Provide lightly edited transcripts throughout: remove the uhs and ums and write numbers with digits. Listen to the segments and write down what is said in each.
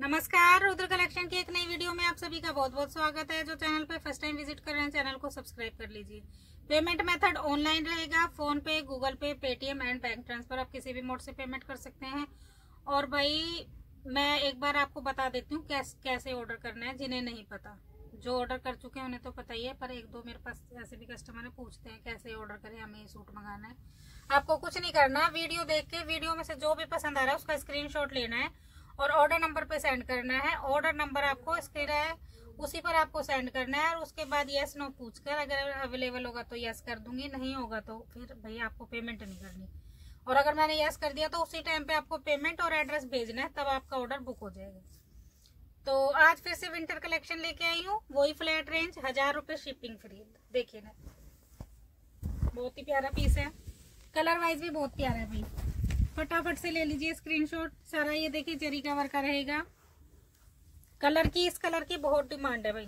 नमस्कार, रुद्र कलेक्शन की एक नई वीडियो में आप सभी का बहुत बहुत स्वागत है। जो चैनल पे फर्स्ट टाइम विजिट कर रहे हैं, चैनल को सब्सक्राइब कर लीजिए। पेमेंट मेथड ऑनलाइन रहेगा, PhonePe, Google Pay, Paytm and bank transfer. आप किसी भी मोड से पेमेंट कर सकते हैं। और भाई मैं एक बार आपको बता देती हूँ कैसे ऑर्डर करना है। जिन्हें नहीं पता, जो ऑर्डर कर चुके हैं उन्हें तो पता ही है, पर एक दो मेरे पास ऐसे भी कस्टमर है पूछते हैं कैसे ऑर्डर करें, हमें ये सूट मंगाना है। आपको कुछ नहीं करना, वीडियो देख के वीडियो में से जो भी पसंद आ रहा है उसका स्क्रीनशॉट लेना है और ऑर्डर नंबर पे सेंड करना है। ऑर्डर नंबर आपको स्क्रीन है उसी पर आपको सेंड करना है। और उसके बाद यस नो पूछकर अगर अवेलेबल होगा तो यस कर दूंगी, नहीं होगा तो फिर भैया आपको पेमेंट नहीं करनी। और अगर मैंने यस कर दिया तो उसी टाइम पे आपको पेमेंट और एड्रेस भेजना है, तब आपका ऑर्डर बुक हो जाएगा। तो आज फिर से विंटर कलेक्शन लेके आई हूँ, वही फ्लैट रेंज, 1000 रुपए शिपिंग फ्री। देखिए ना, बहुत ही प्यारा पीस है, कलर वाइज भी बहुत प्यारा है भाई। फटाफट से ले लीजिए स्क्रीनशॉट सारा। ये देखिए जरी का वर्क रहेगा, कलर की, इस कलर की बहुत डिमांड है भाई।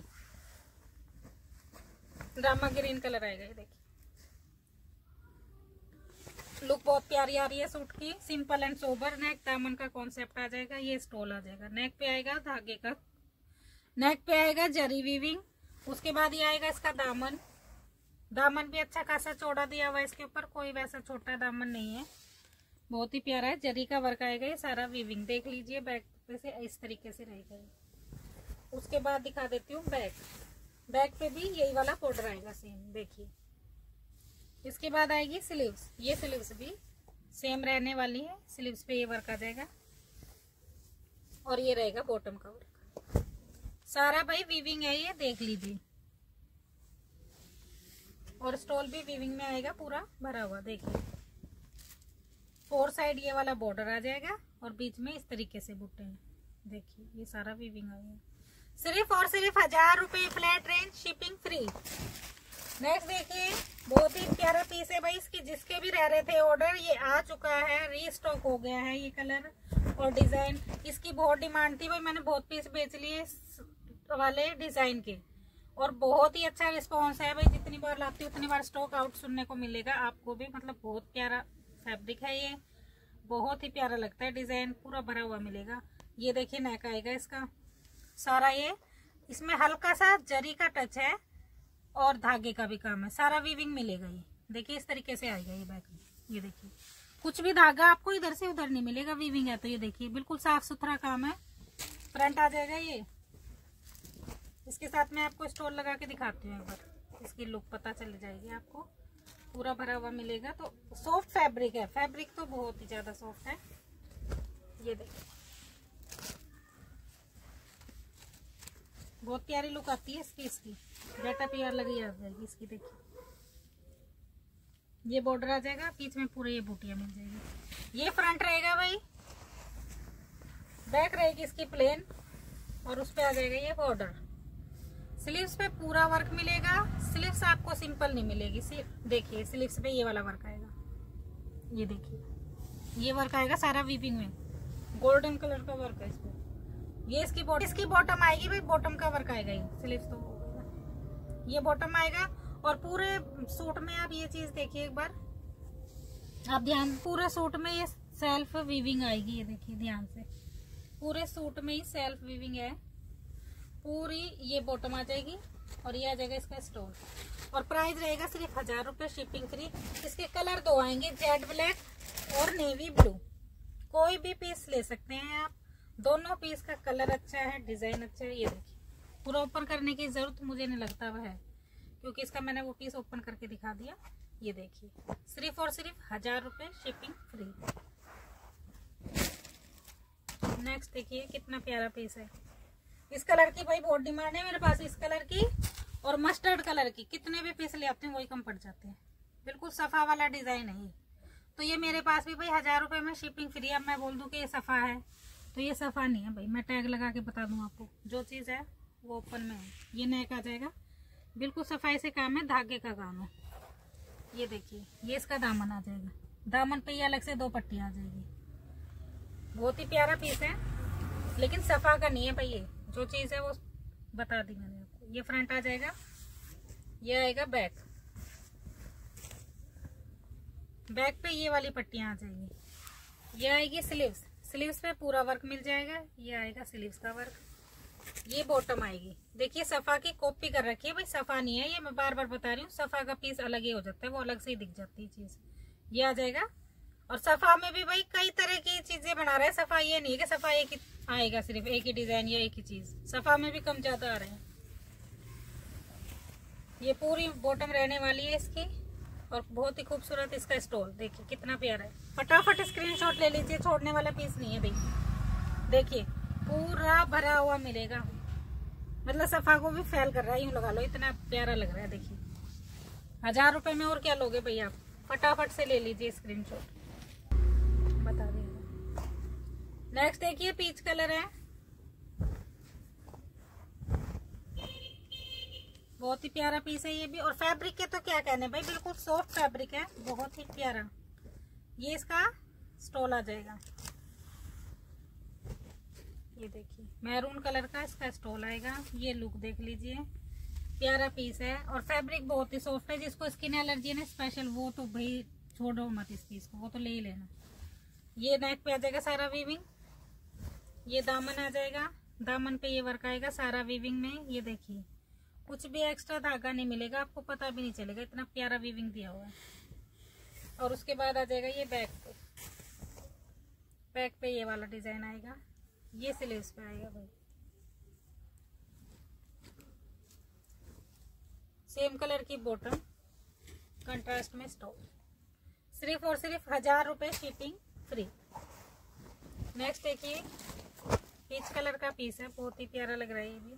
रामा ग्रीन कलर आएगा, ये देखिए लुक बहुत प्यारी आ रही है सूट की। सिंपल एंड सोबर नेक, दामन का कॉन्सेप्ट आ जाएगा। ये स्टोल आ जाएगा, नेक पे आएगा धागे का, नेक पे आएगा जरी वीविंग। उसके बाद ये आएगा इसका दामन। दामन भी अच्छा खासा चौड़ा दिया हुआ है इसके ऊपर, कोई वैसा छोटा दामन नहीं है, बहुत ही प्यारा है। जरी का वर्क आएगा, ये सारा वीविंग देख लीजिए। बैक पे से इस तरीके से रहेगा ये। उसके बाद दिखा देती हूँ बैक। बैक पे भी यही वाला बॉर्डर आएगा सेम, देखिए। इसके बाद आएगी स्लीव्स। ये स्लीव्स भी सेम रहने वाली है, स्लीव्स पे ये वर्क आ जाएगा। और ये रहेगा बॉटम का वर्क, सारा भाई वीविंग है, ये देख लीजिए। और स्टॉल भी वीविंग में आएगा, पूरा भरा हुआ, देखिए। फोर साइड ये वाला बॉर्डर आ जाएगा और बीच में इस तरीके से बूटे हैं, देखिए। ये सारा वीविंग आएगा। सिर्फ और सिर्फ 1000 रुपए flat range, shipping free. Next देखिए, बहुत ही प्यारा पीस है भाई। इसकी जिसके भी रह रहे थे ऑर्डर, ये आ चुका है, रीस्टॉक हो गया है। ये कलर और डिजाइन, इसकी बहुत डिमांड थी भाई, मैंने बहुत पीस बेच लिए इस वाले डिजाइन के। और बहुत ही अच्छा रिस्पॉन्स है भाई, जितनी बार लाती हूँ उतनी बार स्टॉक आउट सुनने को मिलेगा आपको भी। मतलब बहुत प्यारा फैब्रिक है, ये बहुत ही प्यारा लगता है। डिजाइन पूरा भरा हुआ मिलेगा। ये देखिए नेक आएगा इसका सारा। ये इसमें हल्का सा जरी का टच है और धागे का भी काम है, सारा वीविंग मिलेगा। ये देखिए इस तरीके से आएगा ये बैक में। ये देखिए कुछ भी धागा आपको इधर से उधर नहीं मिलेगा, वीविंग है। तो ये देखिए बिल्कुल साफ सुथरा काम है। फ्रंट आ जाएगा ये। इसके साथ मैं आपको स्टोल लगा के दिखाती हूँ एक बार, इसकी लुक पता चल जाएगी आपको। पूरा भरा हुआ मिलेगा। तो सॉफ्ट फैब्रिक है, फैब्रिक तो बहुत ही ज्यादा सॉफ्ट है। ये देखिए बहुत प्यारी लुक आती है इसकी गेटअप यार लगी आ जाएगी इसकी। देखिए ये बॉर्डर आ जाएगा, बीच में पूरे ये बूटियां मिल जाएगी। ये फ्रंट रहेगा भाई, बैक रहेगी इसकी प्लेन और उस पे आ जाएगा ये बॉर्डर। स्लीव्स पे पूरा वर्क मिलेगा। स्लीव्स आपको सिंपल नहीं मिलेगी, सिर्फ देखिए स्लीव्स पे ये वाला वर्क आएगा। ये देखिए ये वर्क आएगा सारा वीविंग में, गोल्डन कलर का वर्क है इसमें। ये इसकी बॉटम आएगी भाई, बॉटम का वर्क आएगा। ये स्लीव्स तो हो गया, ये बॉटम आएगा। और पूरे सूट में आप ये चीज देखिए एक बार, आप ध्यान, पूरे सूट में ये सेल्फ वीविंग आएगी। ये देखिए ध्यान से, पूरे सूट में ही सेल्फ वीविंग है पूरी। ये बॉटम आ जाएगी और ये आ जाएगा इसका स्टोन। और प्राइस रहेगा सिर्फ 1000 रुपए, शिपिंग फ्री। इसके कलर दो आएंगे, जेड ब्लैक और नेवी ब्लू। कोई भी पीस ले सकते हैं आप, दोनों पीस का कलर अच्छा है, डिजाइन अच्छा है। ये देखिए पूरा ओपन करने की जरूरत मुझे नहीं लगता वह है, क्योंकि इसका मैंने वो पीस ओपन करके दिखा दिया। ये देखिए सिर्फ और सिर्फ 1000 रुपए, शिपिंग फ्री। नेक्स्ट देखिए कितना प्यारा पीस है। इस कलर की भाई बहुत डिमांड है मेरे पास, इस कलर की और मस्टर्ड कलर की। कितने भी पीस ले आते हैं वही कम पड़ जाते हैं। बिल्कुल सफा वाला डिजाइन है ये। तो ये मेरे पास भी भाई 1000 रुपए में शिपिंग फ्री। अब मैं बोल दूं कि ये सफा है तो ये सफा नहीं है भाई, मैं टैग लगा के बता दूं आपको। जो चीज है वो ओपन में है। ये नेक आ जाएगा, बिल्कुल सफाई से काम है, धागे का काम है। ये देखिए ये इसका दामन आ जाएगा, दामन पे ये अलग से 2 पट्टी आ जाएगी। बहुत ही प्यारा पीस है, लेकिन सफा का नहीं है भाई। ये जो चीज है वो बता दी मैंने आपको। ये फ्रंट आ जाएगा, ये आएगा बैक। बैक पे ये वाली पट्टियां आ जाएंगी। ये आएगी स्लीव्स। स्लीव्स पे पूरा वर्क मिल जाएगा। ये आएगा स्लीव्स का वर्क, ये बॉटम आएगी। देखिए सफा की कॉपी कर रखी है भाई, सफा नहीं है ये, मैं बार बार बता रही हूँ। सफा का पीस अलग ही हो जाता है, वो अलग से ही दिख जाती है चीज। ये आ जाएगा। और सफा में भी भाई कई तरह की चीजें बना रहे हैं। सफा ये नहीं है कि सफा एक ही आएगा, सिर्फ एक ही डिजाइन या एक ही चीज। सफा में भी कम ज्यादा आ रहे हैं। ये पूरी बॉटम रहने वाली है इसकी, और बहुत ही खूबसूरत इसका स्टोल देखिए कितना प्यारा है। फटाफट स्क्रीनशॉट ले लीजिए, छोड़ने वाला पीस नहीं है। देखिए पूरा भरा हुआ मिलेगा, मतलब सफा को भी फेल कर रहा है, यूं लगा लो, इतना प्यारा लग रहा है। देखिए 1000 रुपए में और क्या लोगे भैया आप, फटाफट से ले लीजिए स्क्रीनशॉट, बता देंगे। नेक्स्ट देखिए पीच कलर है, बहुत ही प्यारा पीस है ये भी। और फैब्रिक के तो क्या कहने भाई, बिल्कुल सॉफ्ट फैब्रिक है, बहुत ही प्यारा। ये इसका स्टोल आ जाएगा, ये देखिए मैरून कलर का इसका स्टोल आएगा। ये लुक देख लीजिए, प्यारा पीस है और फैब्रिक बहुत ही सॉफ्ट है। जिसको स्किन एलर्जी है ना स्पेशल, वो तो भाई छोड़ो मत इस पीस को, वो तो ले ही लेना। ये नेक पे आ जाएगा सारा वीविंग। ये दामन आ जाएगा, दामन पे ये वर्क आएगा सारा वीविंग में। ये देखिए कुछ भी एक्स्ट्रा धागा नहीं मिलेगा, आपको पता भी नहीं चलेगा, इतना प्यारा वीविंग दिया हुआ है। और उसके बाद आ जाएगा ये बैक पे, बैक पे ये वाला डिजाइन आएगा। ये स्लीव्स पे आएगा भाई, सेम कलर की बॉटम, कंट्रास्ट में स्टोल। सिर्फ और सिर्फ 1000 रुपए शिपिंग फ्री। नेक्स्ट देखिए पीच कलर का पीस है, बहुत ही प्यारा लग रहा है ये भी।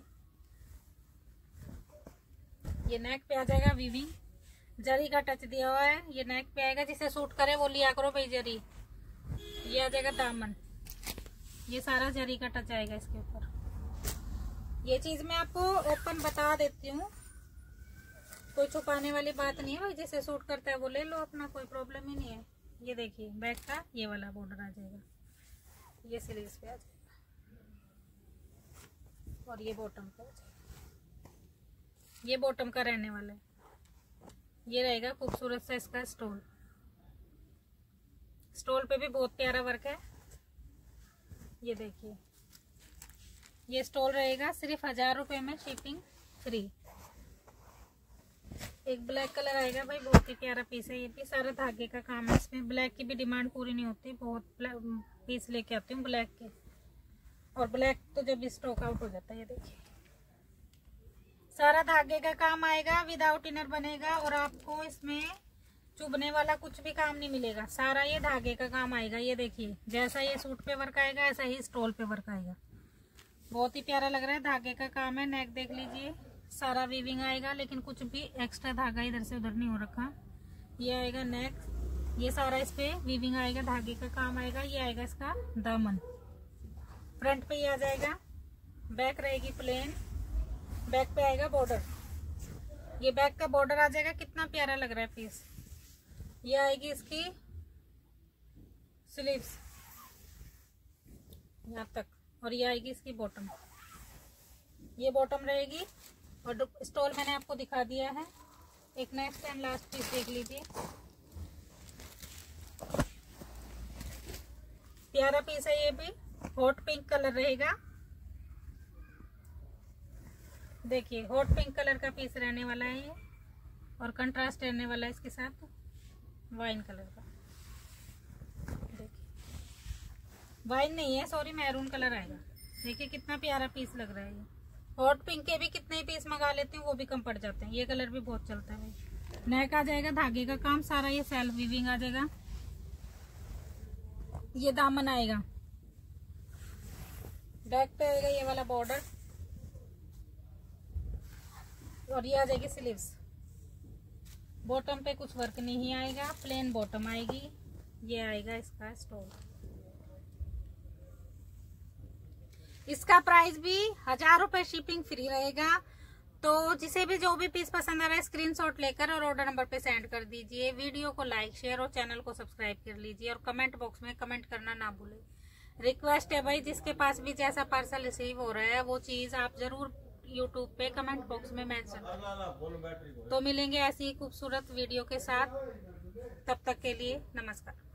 ये नेक पे आ जाएगा वीविंग, जरी का टच दिया हुआ है। ये नेक पे आएगा, जिसे सूट करे वो लिया करो भाई जरी। ये आ जाएगा दामन, ये सारा जरी का टच आएगा इसके ऊपर। ये चीज मैं आपको ओपन बता देती हूँ, कोई छुपाने वाली बात नहीं है भाई, जिसे सूट करता है वो ले लो अपना, कोई प्रॉब्लम ही नहीं है। ये देखिए बैक का ये वाला बॉर्डर आ जाएगा, ये स्लीव्स पे आ जाएगा और ये बॉटम पे आ जाएगा। ये बॉटम का रहने वाला है। ये रहेगा खूबसूरत सा इसका स्टोल, स्टोल पे भी बहुत प्यारा वर्क है। ये देखिए ये स्टोल रहेगा सिर्फ 1000 रुपए में शिपिंग फ्री। एक ब्लैक कलर आएगा भाई, बहुत ही प्यारा पीस है ये भी, सारा धागे का काम है इसमें। ब्लैक की भी डिमांड पूरी नहीं होती, बहुत पीस लेके आती हूँ ब्लैक के, और ब्लैक तो जब स्टॉक आउट हो जाता है। ये देखिए सारा धागे का काम आएगा, विदाउट इनर बनेगा, और आपको इसमें चुभने वाला कुछ भी काम नहीं मिलेगा, सारा ये धागे का काम आएगा। ये देखिए जैसा ये सूट पे वर्क आएगा ऐसा ही स्टोल पे वर्क आएगा, बहुत ही प्यारा लग रहा है, धागे का काम है। नेक देख लीजिए सारा वीविंग आएगा, लेकिन कुछ भी एक्स्ट्रा धागा इधर से उधर नहीं हो रखा। ये आएगा नेक, ये सारा इस पे वीविंग आएगा, धागे का काम आएगा। ये आएगा इसका दामन, फ्रंट पे ये आ जाएगा। बैक रहेगी प्लेन, बैक पे आएगा बॉर्डर, ये बैक का बॉर्डर आ जाएगा। कितना प्यारा लग रहा है पीस। ये आएगी इसकी स्लीव्स यहाँ तक, और ये आएगी इसकी बॉटम, ये बॉटम रहेगी। और स्टोल मैंने आपको दिखा दिया है। एक नेक्स्ट एंड लास्ट पीस देख लीजिए, प्यारा पीस है ये भी, हॉट पिंक कलर रहेगा। देखिए हॉट पिंक कलर का पीस रहने वाला है ये, और कंट्रास्ट रहने वाला है इसके साथ वाइन कलर का। देखिए वाइन नहीं है, सॉरी मैरून कलर आएगा। देखिए कितना प्यारा पीस लग रहा है ये। हॉट पिंक के भी कितने पीस मंगा लेती हूँ, वो भी कम पड़ जाते हैं। ये कलर भी बहुत चलता है भाई। नेक आ जाएगा, धागे का काम सारा, ये सेल्फ वीविंग आ जाएगा। ये दामन आएगा, बैक पे आएगा ये वाला बॉर्डर, और ये आ जाएगी स्लीव्स। बॉटम पे कुछ वर्क नहीं आएगा, प्लेन बॉटम आएगी। ये आएगा इसका स्टोल। इसका प्राइस भी 1000 रुपए शिपिंग फ्री रहेगा। तो जिसे भी जो भी पीस पसंद आ रहा है स्क्रीनशॉट लेकर और ऑर्डर नंबर पे सेंड कर दीजिए। वीडियो को लाइक शेयर और चैनल को सब्सक्राइब कर लीजिए, और कमेंट बॉक्स में कमेंट करना ना भूलें। रिक्वेस्ट है भाई, जिसके पास भी जैसा पार्सल रिसीव हो रहा है वो चीज आप जरूर यूट्यूब पे कमेंट बॉक्स में मेंशन करें। तो मिलेंगे ऐसी खूबसूरत वीडियो के साथ, तब तक के लिए नमस्कार।